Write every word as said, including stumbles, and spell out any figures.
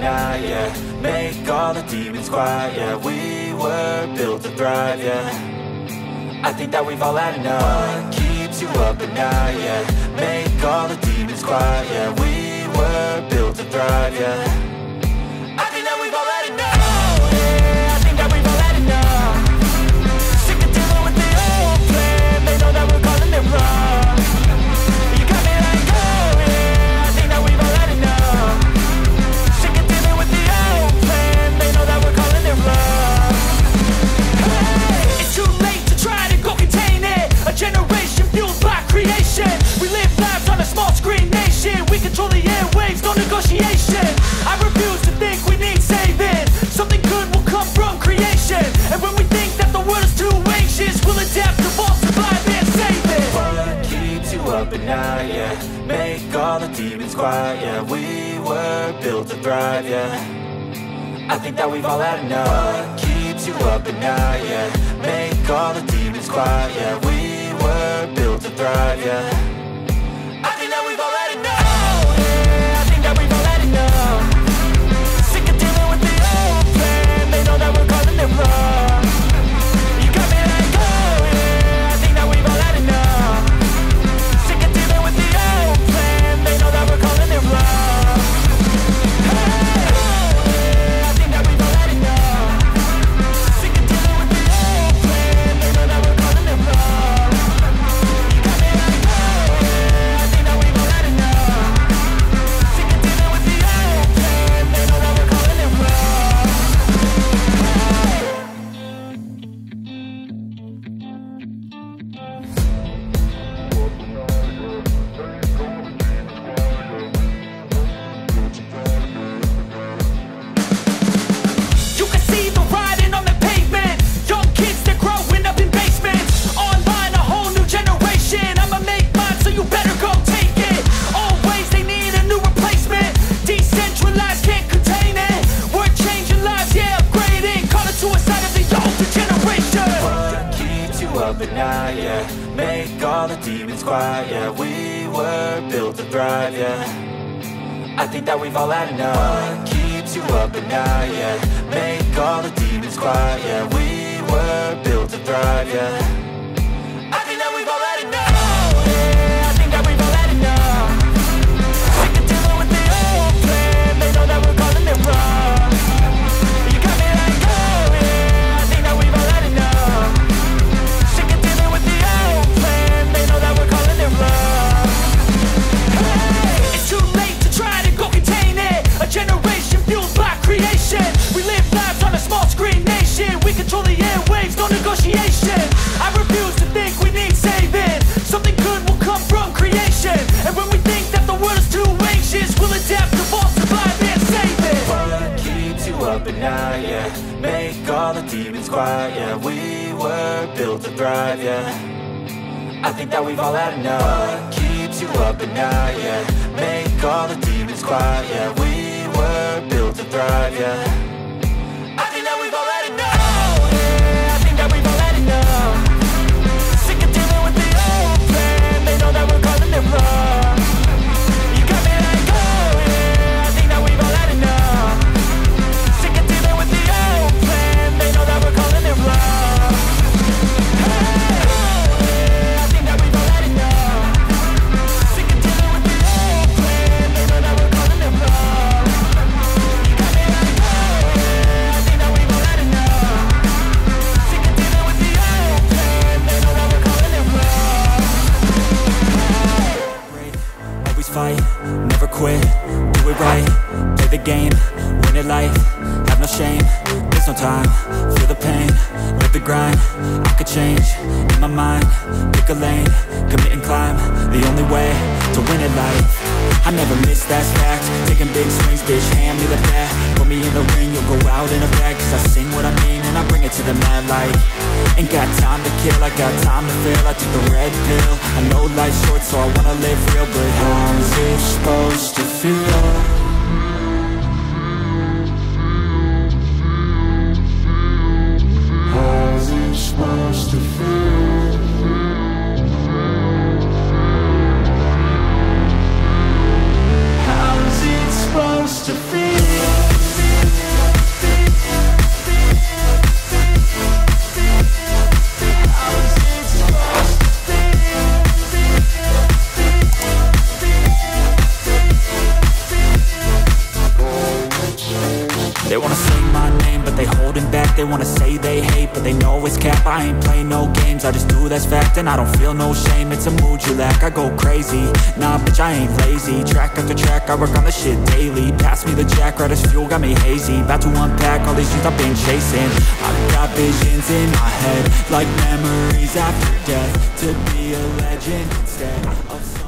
night, yeah. Make all the demons quiet, yeah. We were built to thrive, yeah. I think that we've all had enough. What keeps you up at night, yeah. Make all the demons quiet, yeah. We were built to thrive, yeah. I think that we've all had enough. Oh, yeah, I think that we've all had enough. Sick of dealing with the old plan. They know that we're calling it wrong. You got me like, oh yeah, I think that we've all had enough. Sick of dealing with the old plan. They know that we're calling it wrong. Hey, it's too late to try to go contain it. A generation fueled by creation. We live lives on a small screen nation. We control the airwaves, no negotiation. I refuse to think we need saving. Something good will come from creation. And when we think that the world is too anxious, we'll adapt, evolve, survive and save it. What keeps you up at night, yeah. Make all the demons quiet, yeah. We were built to thrive, yeah. I think that we've all had enough. What keeps you up at night, yeah. Make all the demons quiet, yeah. We were built to thrive, yeah. I think that we've all had enough. Oh, yeah, I think that we've all had enough. Sick of dealing with the old plan. They know that we're calling it wrong. You got me like, oh yeah, I think that we've all had enough. Sick of dealing with the old plan. They know that we're calling it wrong. Hey, oh yeah, I think that we've all had enough. Sick of dealing with the old plan. They know that we're calling it wrong. You got me like, oh yeah, I think that we've all had enough. Sick of dealing with the old plan. They know that we're calling it wrong. You can see the writing on the pavement. Young kids, they're growing up in basements. Online, a whole new generation. I'ma make mine, so you better go take it. Always, they need a new replacement. Decentralized, can't contain it. We're changing lives, yeah, upgrading. Call it suicide of the older generation. What keeps you up at night, yeah. Make all the demons quiet, yeah. We were built to thrive, yeah. I think that we've all had enough. What keeps you up at night, yeah. Make all the demons quiet, yeah. We were built to thrive, yeah. I think that we've all had enough. Oh yeah, I think that we've all had enough. Sick of dealing with the old plan. They know that we're calling it wrong. You got me like, oh yeah, I think that we've all had enough. Sick of dealing with the old plan. They know that we're calling it wrong. Hey, it's too late to try to go contain it. A generation fueled by creation. We live lives on a small screen nation. We control the airwaves, no negotiation. I refuse to think we need saving. Something good will come from creation. And when we think that the world is too anxious, we'll adapt, evolve, survive and save it. What keeps you up at night, yeah. Make all the demons quiet, yeah. We were built to thrive, yeah. I think that we've all had enough. What keeps you up at night, yeah. Make all the demons quiet, yeah. We were built to thrive, yeah. I think that we've all had enough. Oh yeah, I think that we've all had enough. Sick of dealing with the old plan. They know that we're calling it wrong. You got me like, oh yeah, I think that we've all had enough. Sick of dealing with the old plan. They know that we're calling it wrong. Hey, oh yeah, I think that we've all had enough. Sick of dealing with the old plan. They know that we're calling it wrong. You got me like, oh yeah, I think that we've all had enough. Sick of dealing with the old plan. They know that we're calling it wrong. Always fight, never quit, do it right, play the game, win it life, have no shame, there's no time, feel the pain, live the grind, I could change, in my mind, pick a lane, commit and climb, the only way to win it life. I never miss, that's fact, taking big swings, bitch, hand me the bat, put me in the ring, you'll go out in a bag, cause I sing what I mean and I bring it to the mad light. Ain't got time to kill, I got time to feel, I took the red pill, I know life's short so I wanna live real, but how's it supposed to feel? How's it supposed to feel? How's it supposed to feel? They wanna say they hate, but they know it's cap. I ain't play no games, I just do, that's fact. And I don't feel no shame, it's a mood you lack. I go crazy, nah bitch I ain't lazy. Track after track, I work on the shit daily. Pass me the jack, right as fuel, got me hazy. About to unpack all these dreams I've been chasing. I've got visions in my head, like memories after death. To be a legend instead of